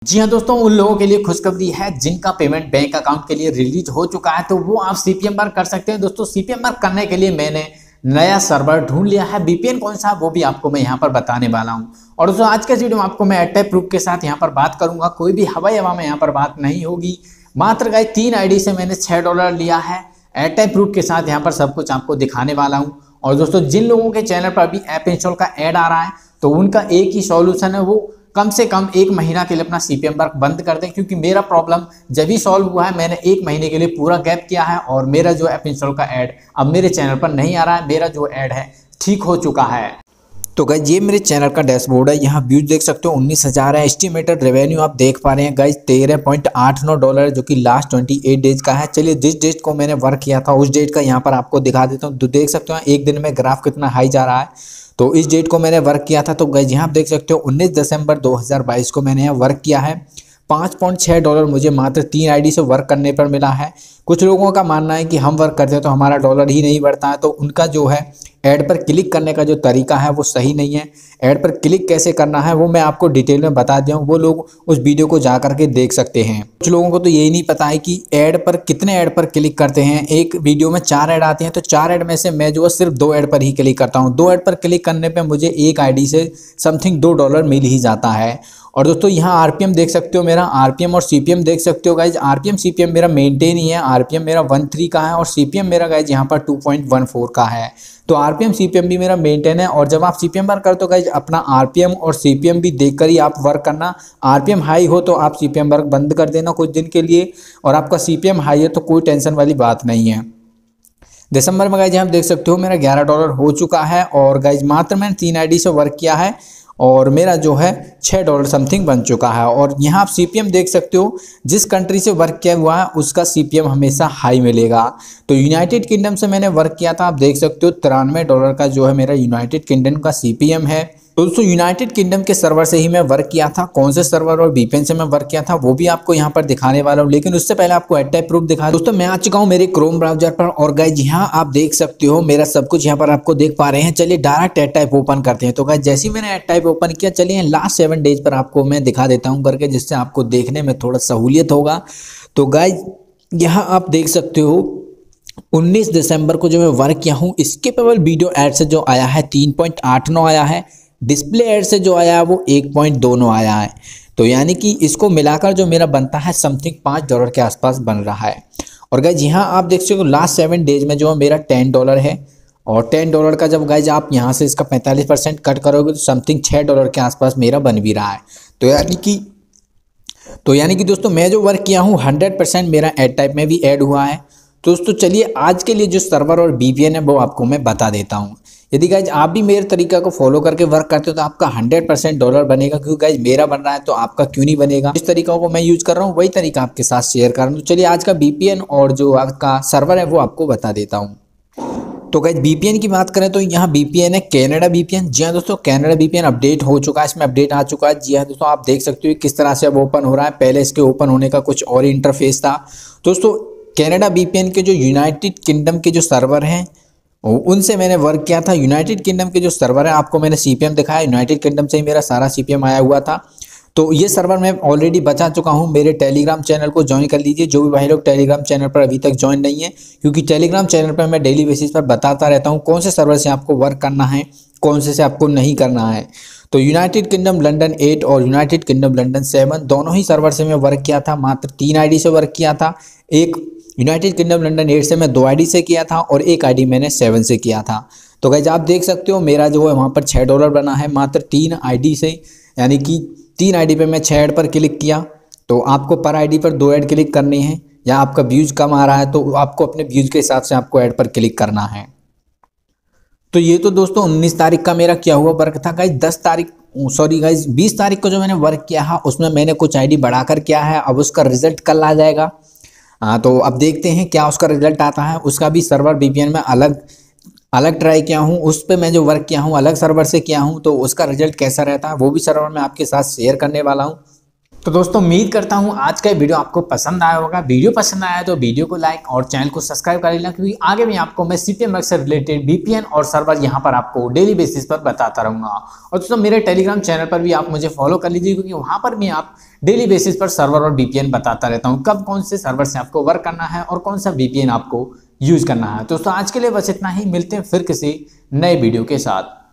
जी हाँ दोस्तों, उन लोगों के लिए खुशखबरी है जिनका पेमेंट बैंक अकाउंट के लिए रिलीज हो चुका है, तो वो आप सीपीएम वर्क कर सकते हैं। दोस्तों सीपीएम वर्क करने के लिए मैंने नया सर्वर ढूंढ लिया है। वीपीएन कौन सा वो भी आपको मैं यहाँ पर बताने वाला हूँ। और दोस्तों आज के वीडियो में आपको मैं एयरटेल प्रूफ के साथ यहाँ पर बात करूंगा। कोई भी हवाई हवा में यहाँ पर बात नहीं होगी। मात्र गाइस 3 आईडी से मैंने $6 लिया है। एयरटेल प्रूफ के साथ यहाँ पर सब कुछ आपको दिखाने वाला हूँ। और दोस्तों जिन लोगों के चैनल पर अभी ऐप इंस्टॉल का ऐड आ रहा है, तो उनका एक ही सॉल्यूशन है, वो कम से कम 1 महीना के लिए अपना सीपीएम वर्क बंद कर दें। क्योंकि मेरा प्रॉब्लम जब ही सॉल्व हुआ है, मैंने 1 महीने के लिए पूरा गैप किया है और मेरा जो ऐप इंस्टॉल का ऐड अब मेरे चैनल पर नहीं आ रहा है। मेरा जो ऐड है ठीक हो चुका है। तो गाइज ये मेरे चैनल का डैशबोर्ड है। यहाँ व्यूज देख सकते हो 19,000 है। एस्टिमेटेड रेवेन्यू आप देख पा रहे हैं गाइज $13.89 जो कि लास्ट 28 डेज का है। चलिए जिस डेट को मैंने वर्क किया था उस डेट का यहाँ पर आपको दिखा देता हूँ। तो देख सकते हो एक दिन में ग्राफ कितना हाई जा रहा है। तो इस डेट को मैंने वर्क किया था। तो गाइज यहाँ आप देख सकते हो 19 दिसंबर 2022 को मैंने यहाँ वर्क किया है। $5.6 मुझे मात्र 3 आईडी से वर्क करने पर मिला है। कुछ लोगों का मानना है कि हम वर्क करते हैं तो हमारा डॉलर ही नहीं बढ़ता है। तो उनका जो है ऐड पर क्लिक करने का जो तरीका है वो सही नहीं है। ऐड पर क्लिक कैसे करना है वो मैं आपको डिटेल में बता दिया हूँ। वो लोग उस वीडियो को जा करके देख सकते हैं। कुछ लोगों को तो यही नहीं पता है कि ऐड पर कितने ऐड पर क्लिक करते हैं। एक वीडियो में 4 ऐड आते हैं, तो 4 ऐड में से मैं जो है सिर्फ 2 ऐड पर ही क्लिक करता हूँ। 2 ऐड पर क्लिक करने पर मुझे एक आईडी से समथिंग $2 मिल ही जाता है। और दोस्तों यहाँ आरपीएम देख सकते हो, मेरा आरपीएम और सीपीएम देख सकते हो गाइज। आरपीएम सीपीएम मेरा मेंटेन ही है। आरपीएम मेरा 13 का है और सीपीएम मेरा गाइज यहाँ पर 2.14 का है। तो आरपीएम सीपीएम भी मेरा मेंटेन है। और जब आप सीपीएम वर्क करते हो गाइज, अपना आरपीएम और सीपीएम भी देखकर ही आप वर्क करना। आरपीएम हाई हो तो आप सीपीएम वर्क बंद कर देना कुछ दिन के लिए, और आपका सीपीएम हाई है तो कोई टेंशन वाली बात नहीं है। दिसंबर में गाइज आप देख सकते हो मेरा $11 हो चुका है। और गाइज मात्र मैंने 3 आईडी से वर्क किया है और मेरा जो है $6 समथिंग बन चुका है। और यहाँ आप सीपीएम देख सकते हो, जिस कंट्री से वर्क किया हुआ है उसका सीपीएम हमेशा हाई मिलेगा। तो यूनाइटेड किंगडम से मैंने वर्क किया था। आप देख सकते हो $93 का जो है मेरा यूनाइटेड किंगडम का सीपीएम है। तो दोस्तों यूनाइटेड किंगडम के सर्वर से ही मैं वर्क किया था। कौन से सर्वर और वीपीएन से मैं वर्क किया था वो भी आपको यहाँ पर दिखाने वाला हूँ, लेकिन उससे पहले आपको एड टाइप प्रूफ दिखा। दोस्तों मैं आ चुका हूँ मेरे क्रोम ब्राउजर पर और गाइज यहाँ आप देख सकते हो मेरा सब कुछ यहाँ पर आपको देख पा रहे हैं। चलिए डायरेक्ट एड टाइप ओपन करते हैं। तो गाइज जैसे ही मैंने एड टाइप ओपन किया, चलिए लास्ट 7 डेज पर आपको मैं दिखा देता हूँ करके, जिससे आपको देखने में थोड़ा सहूलियत होगा। तो गाइज यहाँ आप देख सकते हो 19 दिसंबर को जो मैं वर्क किया हूँ, स्किपेबल वीडियो ऐड से जो आया है 3.89 आया है। डिस्प्ले ऐड से जो आया है वो 1.29 आया है। तो यानी कि इसको मिलाकर जो मेरा बनता है समथिंग $5 के आसपास बन रहा है। और गाइज यहाँ आप देख सकते हो लास्ट 7 डेज में जो मेरा $10 है। और $10 का जब गाइज आप यहाँ से इसका 45% कट करोगे तो समथिंग $6 के आसपास मेरा बन भी रहा है। तो यानी कि दोस्तों मैं जो वर्क किया हूँ 100% मेरा एड टाइप में भी ऐड हुआ है। तो दोस्तों चलिए आज के लिए जो सर्वर और वीपीएन है वो आपको मैं बता देता हूँ। यदि गाइज आप भी मेरे तरीका को फॉलो करके वर्क करते हो तो आपका 100% डॉलर बनेगा। क्योंकि गाइज मेरा बन रहा है तो आपका क्यों नहीं बनेगा। जिस तरीका को मैं यूज कर रहा हूँ वही तरीका आपके साथ शेयर कर रहा हूँ। तो चलिए आज का वीपीएन और जो आपका सर्वर है वो आपको बता देता हूँ। तो गाइज वीपीएन की बात करें तो यहाँ वीपीएन है कैनेडा वीपीएन। जी हाँ दोस्तों, कैनेडा वीपीएन अपडेट हो चुका है, इसमें अपडेट आ चुका है। जी हाँ दोस्तों, आप देख सकते हो किस तरह से अब ओपन हो रहा है। पहले इसके ओपन होने का कुछ और इंटरफेस था। दोस्तों कैनेडा वीपीएन के जो यूनाइटेड किंगडम के जो सर्वर हैं उनसे मैंने वर्क किया था। यूनाइटेड किंगडम के जो सर्वर है आपको मैंने सीपीएम दिखाया। यूनाइटेड किंगडम से ही मेरा सारा सीपीएम आया हुआ था। तो ये सर्वर मैं ऑलरेडी बचा चुका हूँ। मेरे टेलीग्राम चैनल को ज्वाइन कर लीजिए, जो भी भाई लोग टेलीग्राम चैनल पर अभी तक ज्वाइन नहीं है। क्योंकि टेलीग्राम चैनल पर मैं डेली बेसिस पर बताता रहता हूँ कौन से सर्वर से आपको वर्क करना है, कौन से आपको नहीं करना है। तो यूनाइटेड किंगडम लंदन 8 और यूनाइटेड किंगडम लंदन 7 दोनों ही सर्वर से मैं वर्क किया था। मात्र 3 आईडी से वर्क किया था। एक यूनाइटेड किंगडम लंदन 8 से मैं 2 आईडी से किया था और एक आईडी मैंने 7 से किया था। तो गाइज आप देख सकते हो मेरा जो है वहाँ पर $6 बना है मात्र 3 आईडी से। यानी कि 3 आईडी पे मैं 6 ऐड पर क्लिक किया। तो आपको पर आईडी पर 2 ऐड क्लिक करनी है, या आपका व्यूज कम आ रहा है तो आपको अपने व्यूज के हिसाब से आपको ऐड पर क्लिक करना है। तो ये तो दोस्तों 19 तारीख का मेरा किया हुआ वर्क था। गाइज 20 तारीख को जो मैंने वर्क किया है उसमें मैंने कुछ आईडी बढ़ाकर किया है। अब उसका रिजल्ट कल आ जाएगा। तो अब देखते हैं क्या उसका रिजल्ट आता है। उसका भी सर्वर वीपीएन में अलग ट्राई किया हूँ। उस पर मैं जो वर्क किया हूँ अलग सर्वर से किया हूँ। तो उसका रिजल्ट कैसा रहता है वो भी सर्वर मैं आपके साथ शेयर करने वाला हूँ। तो दोस्तों उम्मीद करता हूं आज का वीडियो आपको पसंद आया होगा। वीडियो पसंद आया तो वीडियो को लाइक और चैनल को सब्सक्राइब कर लेना, क्योंकि आगे भी आपको मैं CPM से रिलेटेड VPN और सर्वर यहां पर आपको डेली बेसिस पर बताता रहूंगा। और दोस्तों मेरे टेलीग्राम चैनल पर भी आप मुझे फॉलो कर लीजिए, क्योंकि वहां पर भी आप डेली बेसिस पर सर्वर और VPN बताता रहता हूँ, कब कौन से सर्वर से आपको वर्क करना है और कौन सा VPN आपको यूज करना है। दोस्तों आज के लिए बस इतना ही, मिलते हैं फिर किसी नए वीडियो के साथ।